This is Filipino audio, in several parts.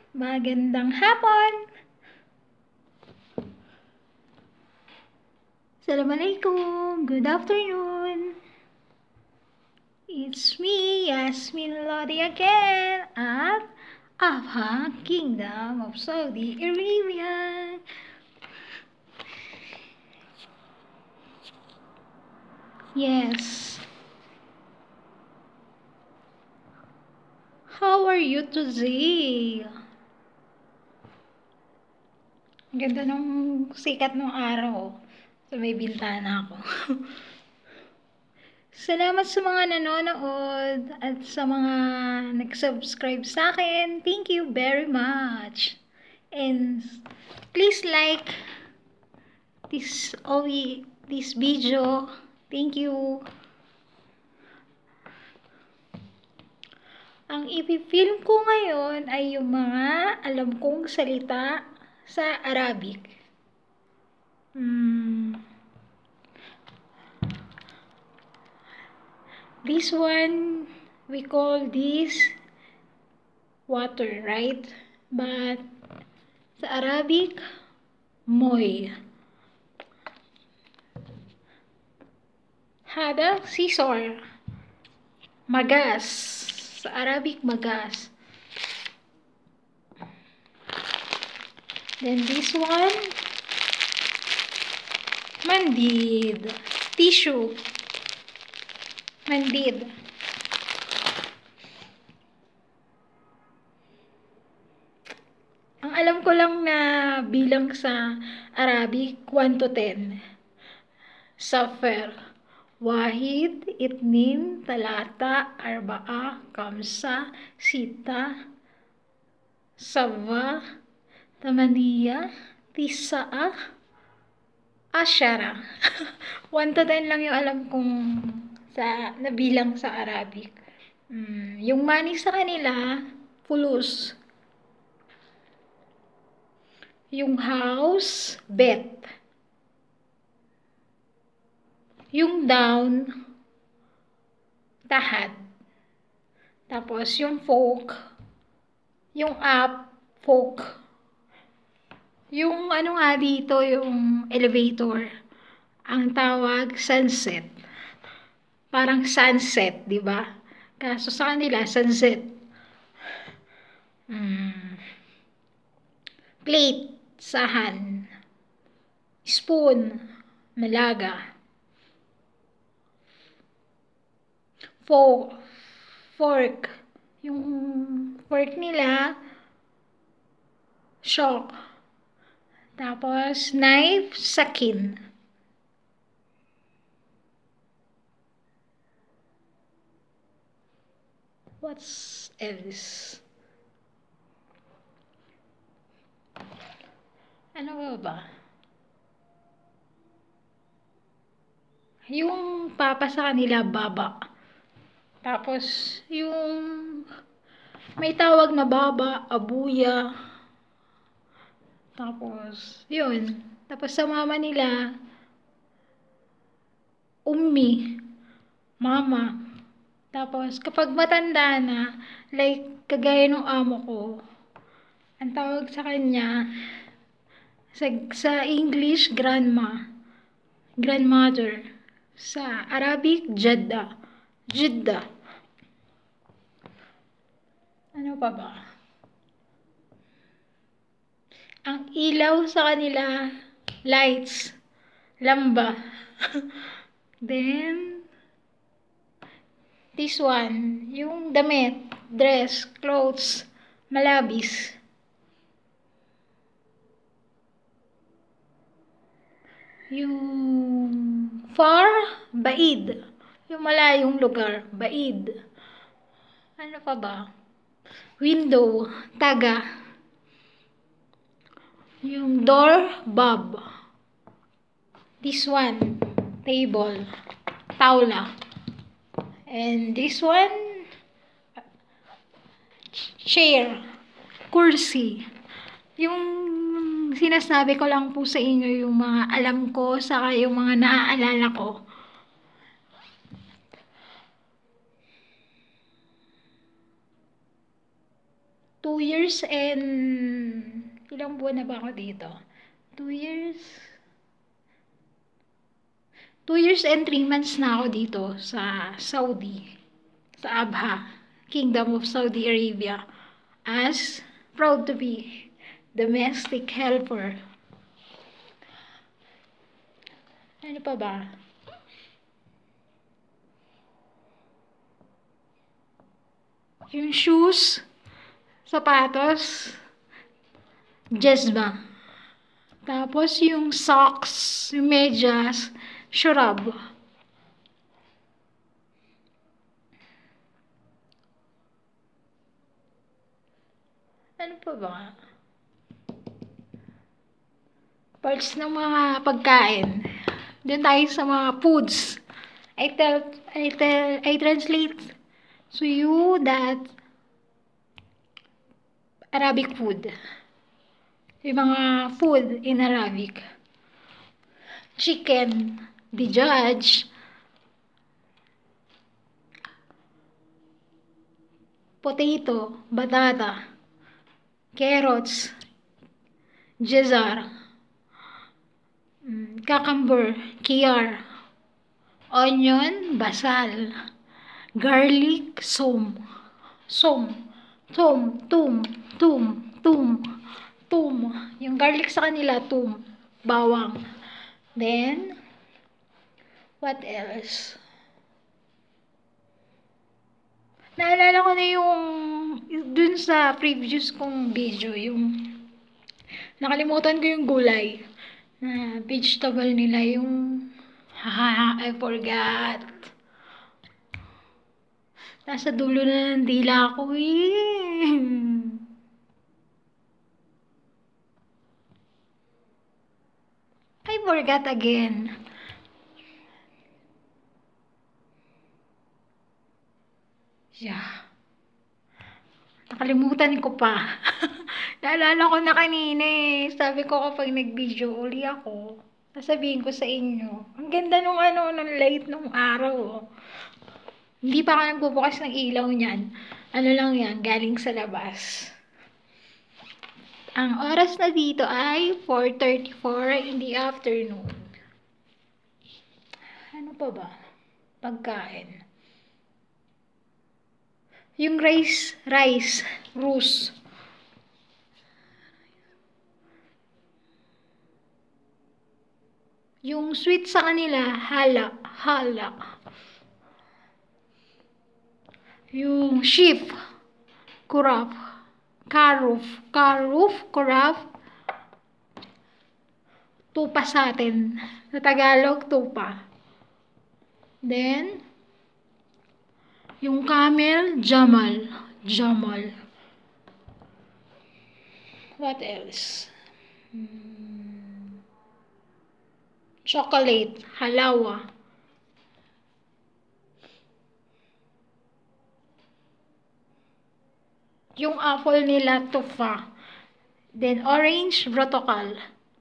Magandang hapon! Assalamualaikum! Good afternoon! It's me, Yasmin Lodie again at Abha Kingdom of Saudi Arabia. Yes. How are you today? Ganda ng sikat ng araw. So may bintana ako. Salamat sa mga nanonood at sa mga nag-subscribe sa akin. Thank you very much. And please like this video. Thank you. Ang ipifilm ko ngayon ay yung mga alam kong salita sa Arabic. This one, we call this water, right? But sa Arabic, moy. Hada, scissor. Magas. Sa Arabic, magas. Then this one, mandid. Tissue. Mandid. Ang alam ko lang na bilang sa Arabic, 1 to 10. Safer. Wahid, itnin, talata, arbaa, kamsa, sita, saba, tamaniya, tisaa, asyara. 1 to 10 lang yung alam kong nabilang sa Arabic. Yung money sa kanila, fulus. Yung house, bet. Yung down, tahad. Tapos yung folk, yung up, folk. Yung ano nga dito, yung elevator, ang tawag sunset. Parang sunset, di ba? Kaso sa kanila, sunset. Plate, sahan. Spoon, malaga. Fork. Yung fork nila, shock. Tapos, knife, sakin. What's else? Ano ba? Yung papa sa kanila, baba. Tapos, yung may tawag na baba, abuya. Tapos, yun. Tapos sa mama nila, ummi, mama. Tapos, kapag matanda na, like, kagaya ng amo ko, ang tawag sa kanya, sa English, grandma, grandmother. Sa Arabic, Jeddah. Jeddah. Ano pa ba? Ang ilaw sa kanila, lights, lamba. Then, this one, yung damit, dress, clothes, malabis. Yung far, baid. Yung malayong lugar, baid. Ano pa ba? Window, taga. Yung door, bob. This one, table, taula. And this one, chair, kursi. Yung sinasabi ko lang po sa inyo yung mga alam ko, saka yung mga naaalala ko. 2 years and ilang buwan na ba ako dito? 2 years 2 years and 3 months na ako dito sa Saudi, sa Abha, Kingdom of Saudi Arabia, as proud to be domestic helper. Ano pa ba? Yung shoes, sapatos, Jeddah. Tapos yung socks, yung medyas, shurab. Ano pa ba? Parts ng mga pagkain. Doon tayo sa mga foods. I translate to you that Arabic food. Yung mga food in Arabic. Chicken, dijaj, potato, batata, carrots, jazar, cucumber, kiyar, onion, basal, garlic, som, tum, yung garlic sa kanila, tum, bawang. Then, what else? Naalala ko na yung dun sa previous kong video, yung nakalimutan ko yung gulay na vegetable nila, yung I forgot. Nasa dulo na ng dila ko eh. I forgot again. Yeah. Nakalimutan ko pa. Naalala ko na kanina eh. Sabi ko kapag nag-video uli ako, sasabihin ko sa inyo. Ang ganda nung nung light nung araw. Hindi pa ako nagbubukas ng ilaw niyan. Ano lang yan, galing sa labas. Ang oras na dito ay 4:34 in the afternoon. Ano pa ba? Pagkain. Yung rice, rus. Yung sweet sa kanila, hala. Yung sheep, kuraf, kuraf, tupa sa atin. Sa Tagalog, tupa. Then, yung camel, jamal. What else? Chocolate, halawa. Yung apple nila, tufa. Then, orange, protocol.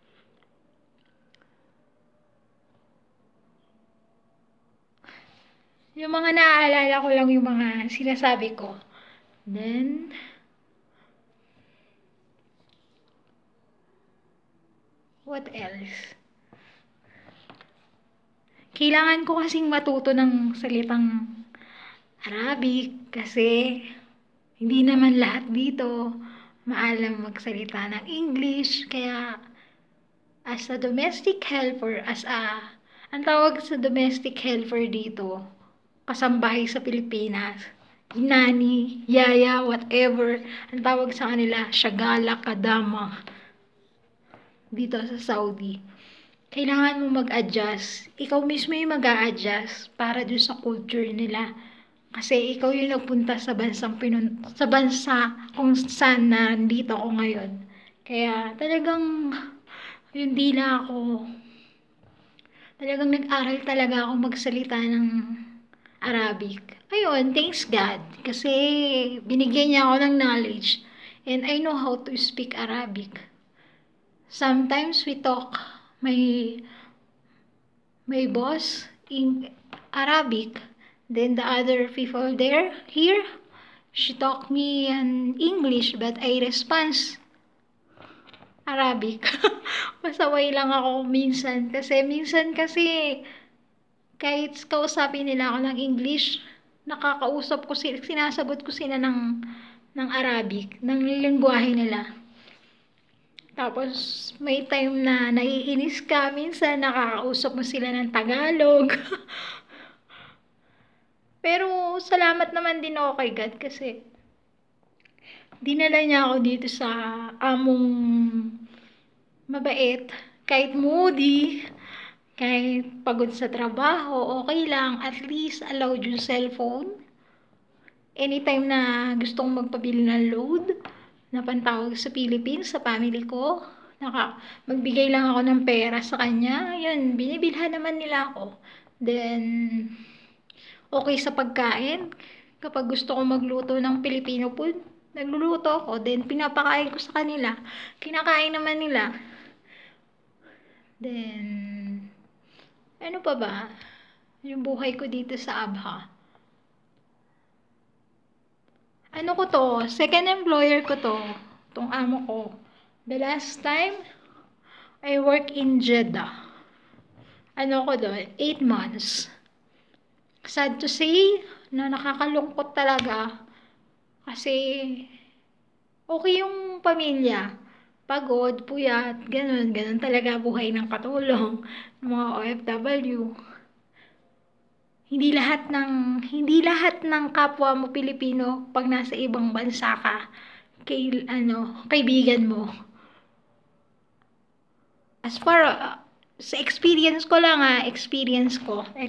Yung mga naaalala ko lang yung mga sinasabi ko. Then, what else? Kailangan ko kasing matuto ng salitang Arabic kasi hindi naman lahat dito maalam magsalita ng English. Kaya, as a domestic helper, ang tawag sa domestic helper dito, kasambahay sa Pilipinas, nani, yaya, whatever, ang tawag sa kanila, shagala, kadama, dito sa Saudi. Kailangan mo mag-adjust. Ikaw mismo yung mag-a-adjust para dun sa culture nila. Kasi ikaw yung nagpunta sa bansa kung saan na nandito ako ngayon. Kaya talagang yung dila ako, talagang nag-aral talaga ako magsalita ng Arabic. Ayun, thanks God. Kasi binigyan niya ako ng knowledge. And I know how to speak Arabic. Sometimes we talk my boss in Arabic. Then the other people here, She taught me an English, but I respond Arabic. Pasaway lang ako minsan. Kasi kahit kausapin nila ako ng English, nakakausap ko sila, sinasagot ko sila ng Arabic, ng lengguwahe nila. Tapos, may time na naiinis ka, minsan nakakausap mo sila ng Tagalog. Pero, salamat naman din ako kay God kasi dinala niya ako dito sa among mabait. Kahit moody, kahit pagod sa trabaho, okay lang. At least, allowed yung cellphone. Anytime na gusto kong magpabili ng load, na pantawag sa Philippines, sa family ko, magbigay lang ako ng pera sa kanya. Yun, binibilhan naman nila ako. Then, okay sa pagkain. Kapag gusto ko magluto ng Filipino food, nagluluto ako. Then, pinapakain ko sa kanila. Kinakain naman nila. Then, ano pa ba? Yung buhay ko dito sa Abha. Ano ko to? Second employer ko to. Itong amo ko. The last time, I work in Jeddah. Ano ko doon? 8 months. Sad to say, na nakakalungkot talaga. Kasi, okay yung pamilya. Pagod, puyat, ganun talaga buhay ng katulong ng mga OFW. Hindi lahat ng kapwa mo Pilipino pag nasa ibang bansa ka, kaibigan mo. As far sa experience ko lang experience.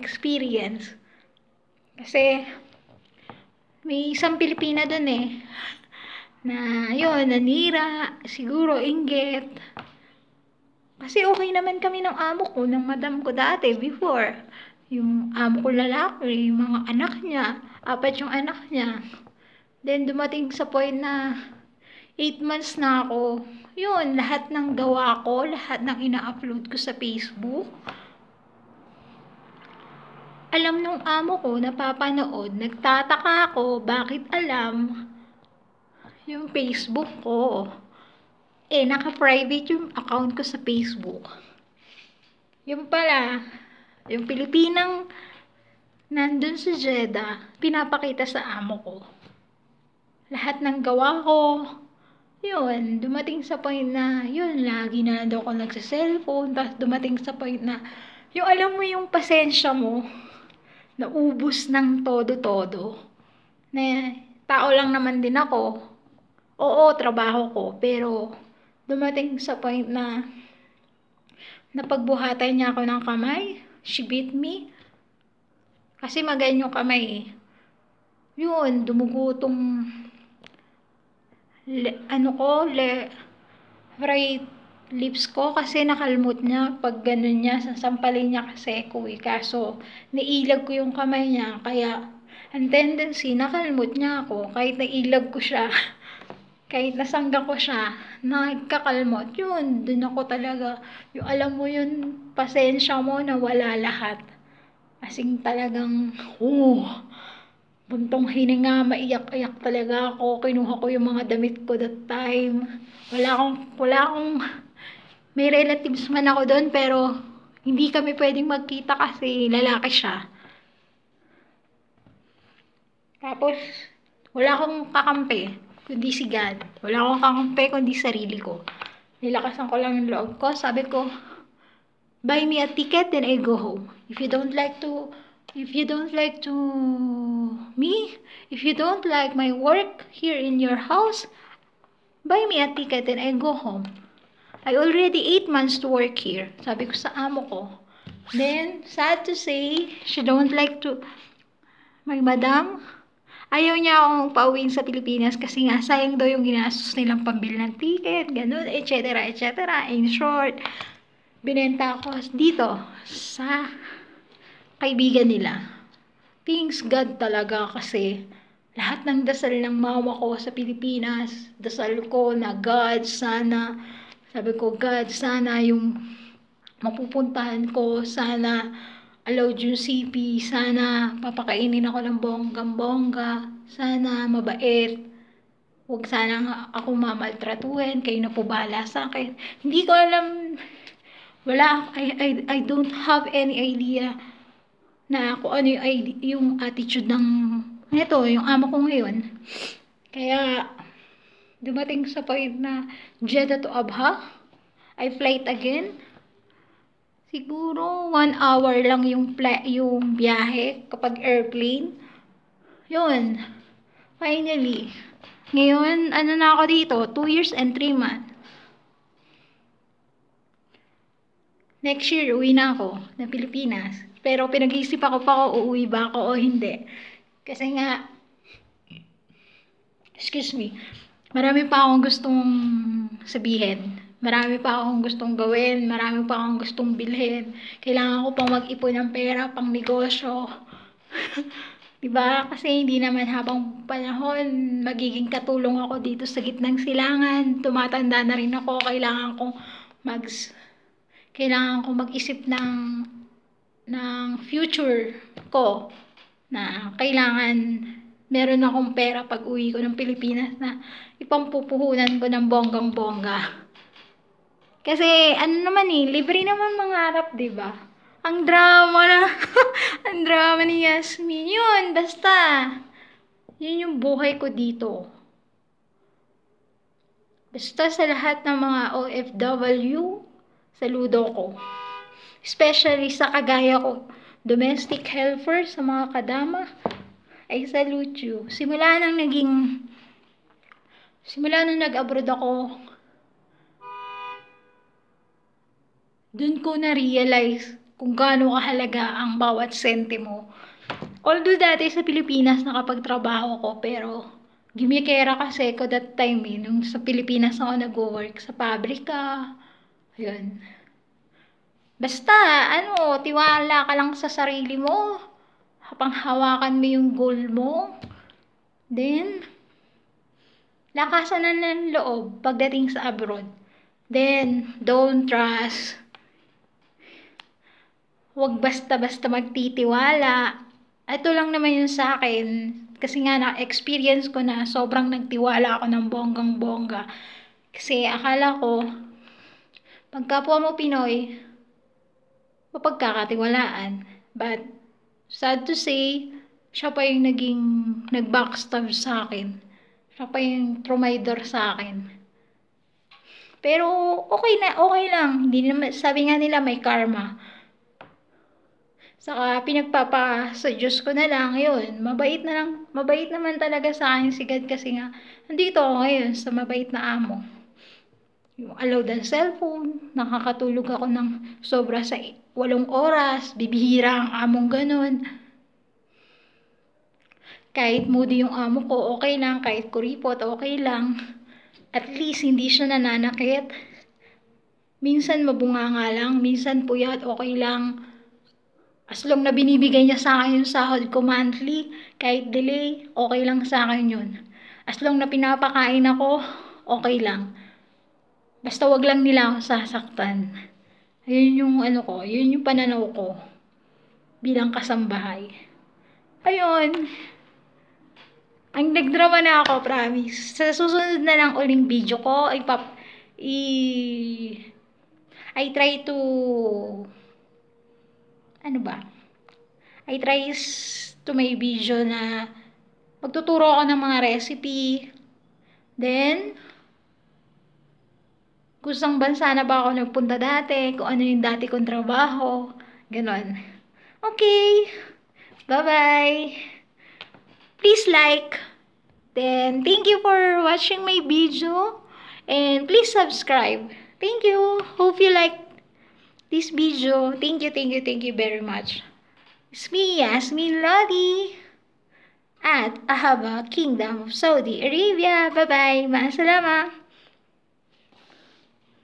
Kasi may isang Pilipina doon na yun, nanira, siguro inggit. Kasi okay naman kami ng amo ko, ng madam ko dati, before. Yung amo ko lalaki, yung mga anak niya, 4 yung anak niya. Then dumating sa point na 8 months na ako. Yun, lahat ng gawa ko, lahat ng ina-upload ko sa Facebook. Alam nung amo ko, napapanood, nagtataka ako bakit alam yung Facebook ko. Naka-private yung account ko sa Facebook. Yung pala, yung Pilipinang nandun sa Jeddah, pinapakita sa amo ko. Lahat ng gawa ko, yun, dumating sa point na, yun, lagi na daw ako nagsa-cellphone, tapos dumating sa point na, yung alam mo yung pasensya mo, naubos ng todo-todo, na tao lang naman din ako, oo, trabaho ko, pero dumating sa point na napagbuhatan niya ako ng kamay. She beat me. Kasi magayon yung kamay Yun, dumugutong right lips ko kasi nakalmot niya. Pag ganun niya, sasampalin niya kasi ko Kaso, nailag ko yung kamay niya. Kaya, ang tendency, nakalmot niya ako. Kahit nailag ko siya, kahit nasangga ko siya, nagkakalmot. Yun, dun ako talaga. Yung alam mo yun, pasensya mo na wala lahat. Asing talagang, buntong hininga, maiyak-iyak talaga ako. Kinuha ko yung mga damit ko that time. Wala akong, may relatives man ako doon, pero hindi kami pwedeng magkita kasi lalaki siya. Tapos, wala akong kakampi, kundi si God. Wala akong kakampi, kundi sarili ko. Nilakasan ko lang yung loob ko. Sabi ko, buy me a ticket, then I go home. If you don't like my work here in your house, buy me a ticket, then I go home. I already 8 months to work here. Sabi ko sa amo ko. Then, sad to say, she don't like to, my madam, ayaw niya akong pauwiin sa Pilipinas kasi nga sayang daw yung ginastos nilang pambili ng ticket, ganun, etc. In short, binenta ako dito sa kaibigan nila. Thanks God talaga kasi lahat ng dasal ng mama ko sa Pilipinas, dasal ko na God, sana, sabi ko, God, sana yung mapupuntahan ko, sana allowed yung CP. Sana papakainin ako ng bonggang-bongga. Sana mabait. Huwag sana ako mamaltratuhin. Kayo na po bahala sa akin. Hindi ko alam. I don't have any idea na kung ano yung attitude ng yung amo ko ngayon. Kaya dumating sa point na Jeddah to Abha, I flight again. Siguro 1 hour lang yung biyahe kapag airplane. Yun. Finally. Ngayon, ano na ako dito? 2 years and 3 months. Next year, uwi na ako ng Pilipinas. Pero pinag-iisip ako pa kung uuwi ba ako o hindi. Kasi nga, excuse me, marami pa akong gustong sabihin. Marami pa akong gustong gawin. Marami pa akong gustong bilhin. Kailangan ko pang mag-ipon ng pera, pang negosyo. Diba? Kasi hindi naman habang panahon, magiging katulong ako dito sa gitnang silangan. Tumatanda na rin ako. Kailangan kong mag-isip ng future ko na kailangan meron akong pera pag uwi ko ng Pilipinas na ipampupuhunan ko ng bonggang-bongga. Kasi ano naman libre naman mangarap, 'di ba? Ang drama na ang drama ni Yasmin. Yun, basta yun yung buhay ko dito. Basta sa lahat ng mga OFW, saludo ko. Especially sa kagaya ko, domestic helper sa mga kadama, I salute you. Simula nang nag-abroad ako, dun ko na-realize kung gaano kahalaga ang bawat sentimo. Although dati sa Pilipinas nakapagtrabaho ko, pero gimikera kasi ko that time nung sa Pilipinas ako nag-work sa pabrika. Ayun. Basta, tiwala ka lang sa sarili mo. Hawakan mo yung goal mo. Then, lakasan na ng loob pagdating sa abroad. Then, don't trust. Huwag basta-basta magtitiwala. Ito lang naman yun sa akin. Kasi nga na-experience ko na sobrang nagtiwala ako ng bonggang-bongga. Kasi akala ko, pag kapwa mo Pinoy, mapagkakatiwalaan. But, sad to say, siya pa yung nag-backstab sa akin. Siya pa yung trumaydor sa akin. Pero, okay lang. Hindi naman, sabi nga nila may karma. Saka, sa Diyos ko na lang, yun. Mabait naman talaga sa akin si God kasi nga, nandito ako ngayon sa mabait na amo. Yung allowed ang cellphone, nakakatulog ako ng sobra sa 8 oras, bibihira ang among ganun. Kahit moody yung amo ko, okay lang. Kahit kuripot, okay lang. At least, hindi siya nananakit. Minsan mabunganga lang, minsan puyat, okay lang. As long na binibigay niya sa akin yung sahod ko monthly, kahit delay, okay lang sa akin yun. As long na pinapakain ako, okay lang. Basta wag lang nila ako sasaktan. Ayun yung yun yung pananaw ko bilang kasambahay. Ayun. Ang nagdrama na ako, promise. Sa susunod na lang uling video ko, I try to may video na magtuturo ako ng mga recipe. Then, kung saan bansa na ba ako nagpunta dati, kung ano yung dati kong trabaho, ganon. Okay, bye-bye. Please like. Then, thank you for watching my video. And please subscribe. Thank you. Hope you like this video. Thank you very much. It's me, Yasmin Lodie, at Ahaba, Kingdom of Saudi Arabia. Bye-bye. Maasalama.